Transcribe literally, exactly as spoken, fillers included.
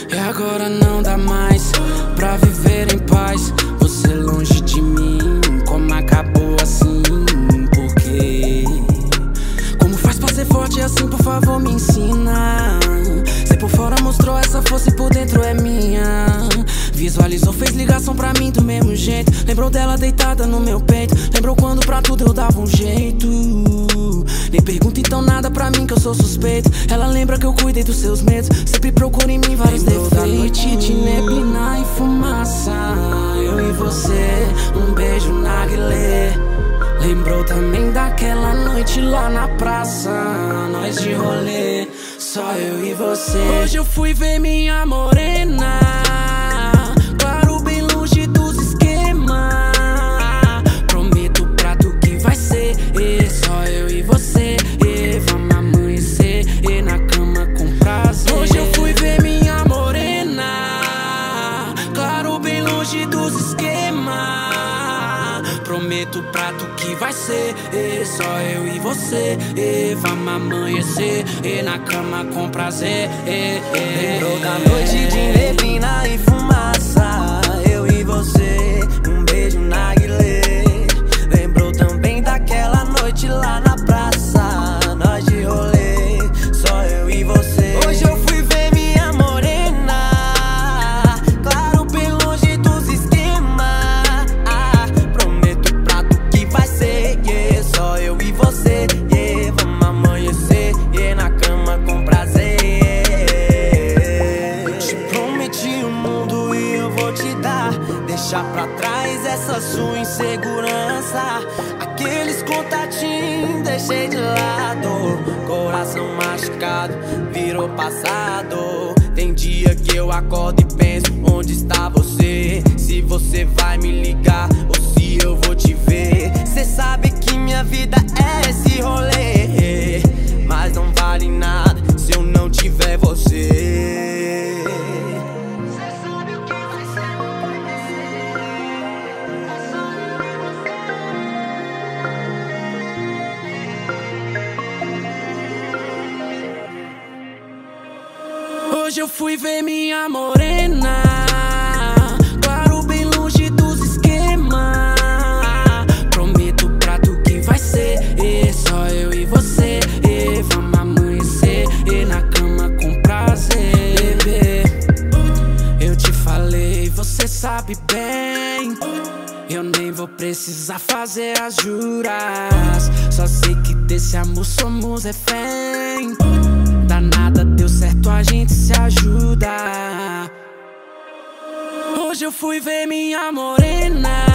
E agora não dá mais pra viver em paz. Você longe de mim, como acabou assim? Por quê? Como faz pra ser forte assim, por favor me ensina. Cê por fora mostrou essa força e por dentro é minha. Visualizou, fez ligação pra mim do mesmo jeito. Lembrou dela deitada no meu peito. Lembrou quando pra tudo eu dava um jeito. Nem pergunta então nada pra mim que eu sou suspeito. Ela lembra que eu cuidei dos seus medos. Sempre procura em mim vários defeitos. Da noite de neblina e fumaça, eu e você, um beijo na guilê. Lembrou também daquela noite lá na praça, nós de rolê, só eu e você. Hoje eu fui ver minha morena, claro, bem longe dos esquemas. Prometo pra tu que vai ser e só eu e você, e vamos amanhecer e na cama com prazer. Hoje eu fui ver minha morena, claro, bem longe dos esquemas. Prometo pra tu que vai ser e só eu e você, e vamos amanhecer e na cama com prazer. Lembrou da noite de neblina e fumaça, eu e você, um beijo na guilê. Lembrou também daquela noite lá na praça, nós de rolê, só eu e você. Hoje eu fui ver minha morena, claro, bem longe dos esquemas. Prometo pra tu que vai ser, yeah, só eu e você, yeah, vamos amanhecer e na cama com prazer. Te prometi o mundo e eu vou te dar. Deixar pra trás essa sua insegurança, aqueles contatinhos deixei de lado. Coração machucado virou passado. Tem dia que eu acordo e penso, onde está você? Se você vai me ligar ou se eu vou te ver. Cê sabe que minha vida é esse rolê, mas não vale nada se eu não tiver você. Hoje eu fui ver minha morena, claro, bem longe dos esquemas. Prometo pra tu que vai ser e só eu e você, e vamos amanhecer e na cama com prazer. Bebê, eu te falei, você sabe bem, eu nem vou precisar fazer as juras. Só sei que desse amor somos refém. Danada, deu certo, a gente se ajuda. Hoje eu fui ver minha morena,